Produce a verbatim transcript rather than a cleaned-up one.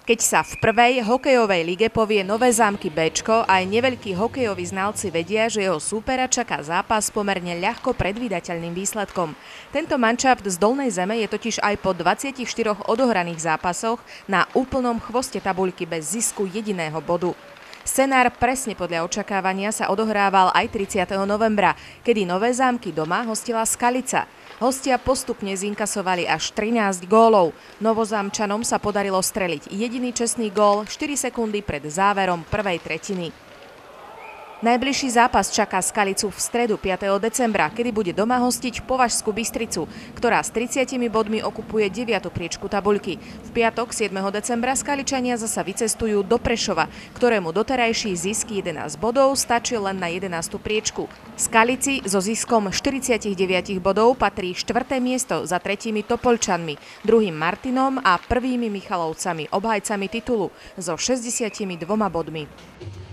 Keď sa v prvej hokejovej lige povie Nové Zámky Béčko, aj neveľkí hokejoví znalci vedia, že jeho súpera čaká zápas pomerne ľahko predvídateľným výsledkom. Tento manšaft z Dolnej Zeme je totiž aj po dvadsiatich štyroch odohraných zápasoch na úplnom chvoste tabuľky bez zisku jediného bodu. Scenár presne podľa očakávania sa odohrával aj tridsiateho novembra, kedy Nové Zámky doma hostila Skalica. Hostia postupne zinkasovali až trinásť gólov. Novozámčanom sa podarilo streliť jediný čestný gól štyri sekundy pred záverom prvej tretiny. Najbližší zápas čaká Skalicu v stredu piateho decembra, kedy bude doma hostiť Považskú Bystricu, ktorá s tridsiatimi bodmi okupuje deviatu priečku tabuľky. V piatok siedmeho decembra Skaličania zasa vycestujú do Prešova, ktorému doterajší zisk jedenásť bodov stačil len na jedenástu priečku. Skalici so ziskom štyridsaťdeväť bodov patrí štvrté miesto za tretími Topoľčanmi, druhým Martinom a prvými Michalovcami, obhajcami titulu so šesťdesiatdvoma bodmi.